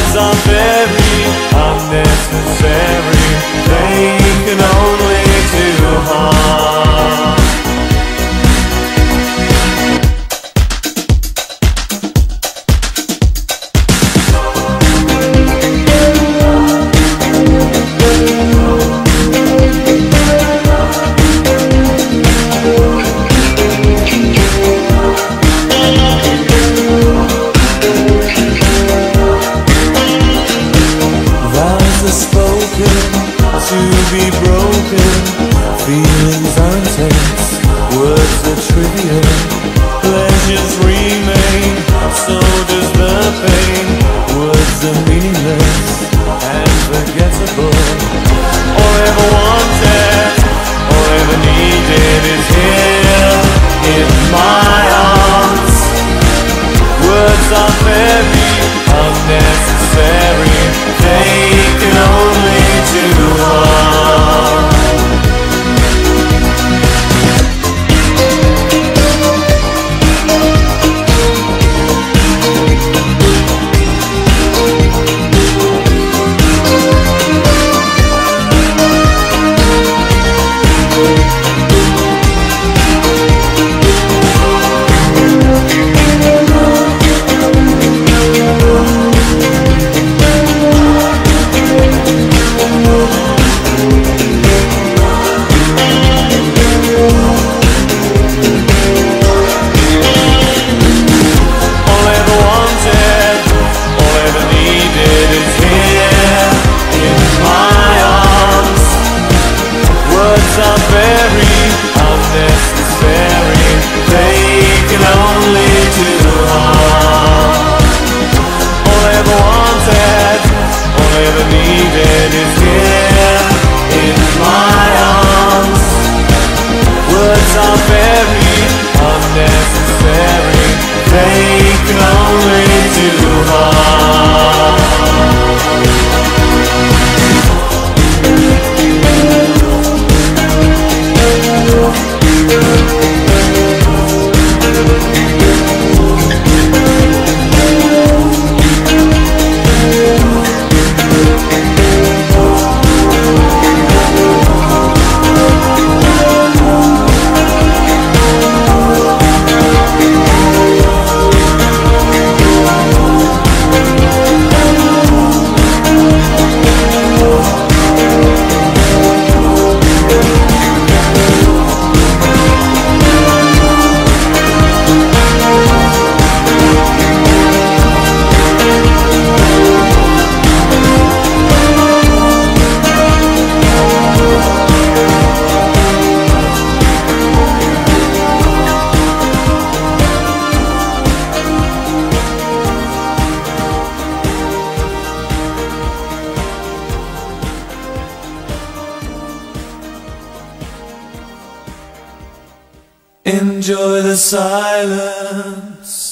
Words are very unnecessary, they can only do harm. To be broken, feelings intense, words are trivial, pleasures remain, so does the pain. Words are meaningless and forgettable. All I ever wanted, all I ever needed is here in my arms. Words are very unnecessary, they can only do harm. Enjoy the silence.